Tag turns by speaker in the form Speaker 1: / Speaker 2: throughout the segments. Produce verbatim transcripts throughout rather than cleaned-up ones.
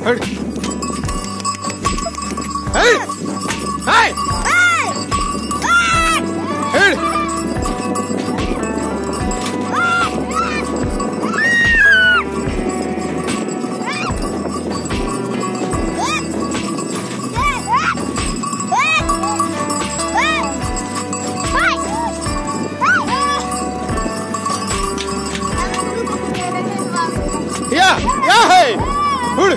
Speaker 1: हट हट हाय हट या या है उड़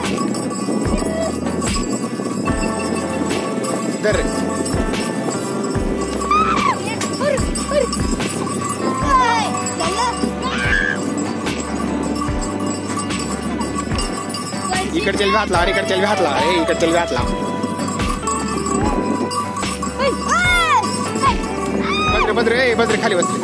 Speaker 1: दर इकड़ चल हात ला इकड़ चल हात ला ए इकड़ चल हात ला भद्र भद्र ए भद्र खाली बस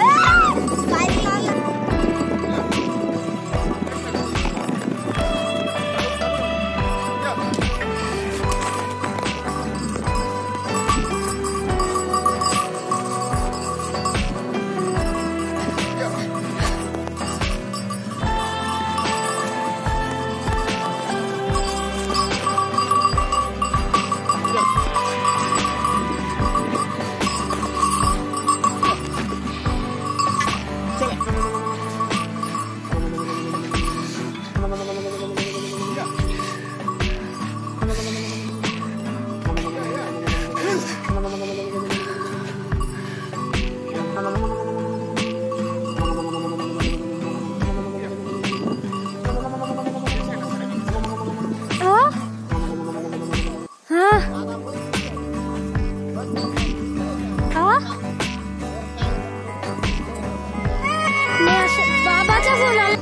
Speaker 2: बाबाचा फोन आला.